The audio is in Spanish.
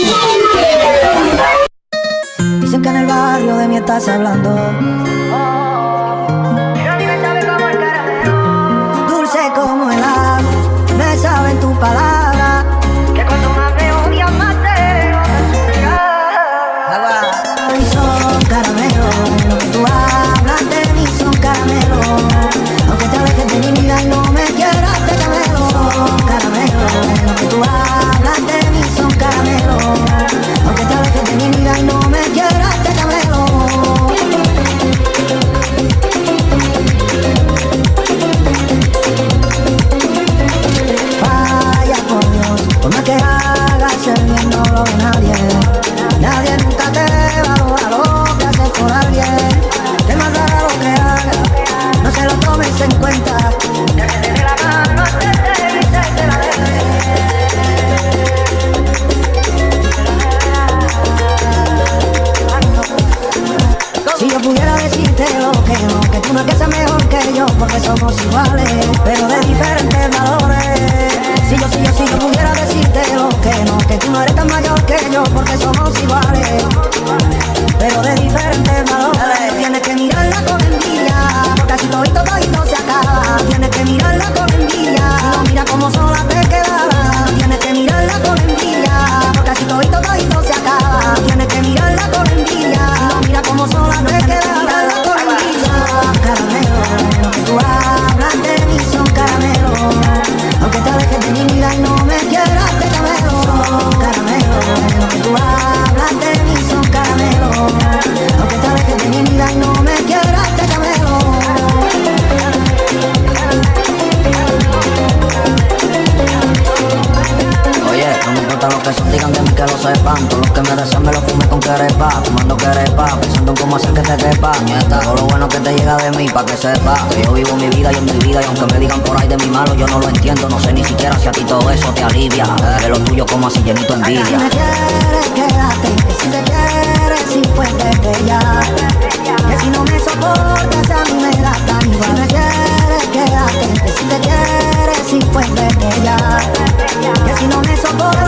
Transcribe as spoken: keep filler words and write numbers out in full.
Dicen que en el barrio de mí estás hablando. Dulce como el agua, me saben tus palabras. Que cuando más me odias, más te agua. Y son caramelos, lo que tú hablas de mí son caramelos. Aunque te alejes de mi vida y no me quieras, te camelo. Son caramelos, lo que tú hablas de mí son caramelos. Aunque te alejes de mi vida y no me quieras, te camelo. Vaya por Dios, por más que hagas el bien no lo ve nadie. Nadie nunca te valora lo que haces por alguien. Te más dará lo que hagas, no se lo tomes en cuenta. Ya que te dé la mano, te dé y te la dé. Si yo pudiera decirte lo que no, que tú no es que seas mejor que yo, porque somos iguales, pero de diferentes valores. Si yo, si yo, si yo pudiera decirte lo que no, que tú no eres tan mayor que yo, porque somos iguales, pero de diferentes valores. Tienes que mirarla con envidia, porque así todito, todito se acaba. Tienes que mirarla con envidia, si no mira como sola te quedará. Tienes que mirarla con envidia, porque así todito, todito se acaba. Tienes que mirarla con envidia, si no mira como sola te quedará. Con envidia, caramelo, lo que tú hablas de mí son caramelos. Aunque te alejes de mi vida y no me quieras, te camelo. Son caramelos, lo que tú hablas de mí son caramelos. Aunque te alejes de mi vida y no me quieras, te camelo. Oye, no me importa lo que son, digan de mí que lo sepan. Todos los que me desean me lo fume con querepa, fumando querepa, pensando en cómo hacer que te quepa. Nieta, todo lo bueno que te llega de mí, pa' que sepa que yo vivo mi vida y en mi vida. Y aunque me digan por ahí de mi malo, yo no lo entiendo. No sé ni siquiera si a ti todo eso te alivia. Que lo tuyo como así llenito envidia. Si me quieres, quédate, que si te quieres, si pues vete ya. Que si no me soportas, a mí me da tan igual. Si me quieres, quédate, que si te quieres, si pues vete ya. Que si no me soportas,